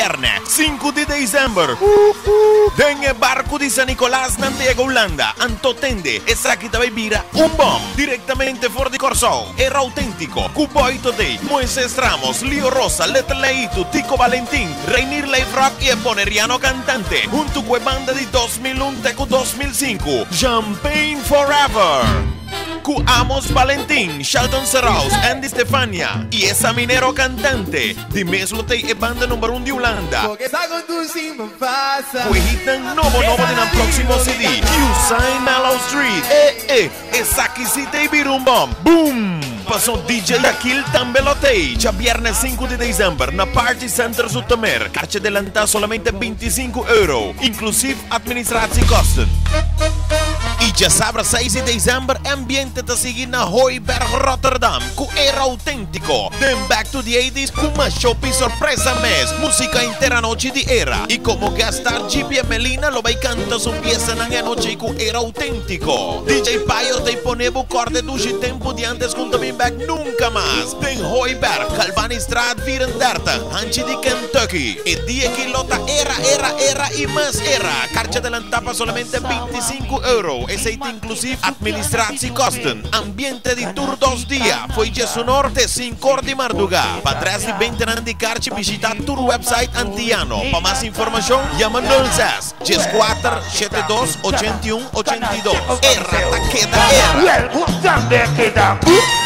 viernes 5 di dicembre. Den barco di San Nicolás, Nantiega, Holanda. Anto tende e sa che deve bira un bom direttamente fuori di Corso. Era autentico. Cuboito Day, Moises Ramos, Leo Rosa, Letleitu, Tico Valentin, Reinir Leifrock e Boneriano cantante. Junto con banda di 2001 e 2005. Champagne Forever. Cu Amos Valentin, Sheldon Serraus, Andy Stefania y esa minero cantante di Meslotei e banda numero 1 di Holanda. Cuihitan novo di un próximo CD. Usain Mellow Street. Esa quisite y birumbom. Boom! Passò DJ Akil Tambelotei. C'è viernes 5 di dicembre na Party Center Suttamer. Carce dell'antà solamente 25 euro. Inclusive administratie kosten. E já sabe, 6 de dezembro, ambiente te seguir na Hooiberg, Rotterdam, com era autêntico. Then back to the 80s, com uma shopping sorpresa mês, música inteira noite de era. E como gastar GP Melina, lo vai canta su pieza na noite com era autêntico. DJ Paio te poneva corte do tempo de antes com também back nunca mais. Then Hooiberg, Calvanistraat 34, antes de Kentucky. E dia que lota era e mais era. Carcha dell'antapa solamente 25 euro. E inclusive administratie kosten. Ambiente di tour 2 dias. Foi Gesù Norte 5 di Marduga. Padres di 20 anni di carci visita tour website Antiano. Pa más información, llama 06 14 72 81 82. Erra, taqueta, erra.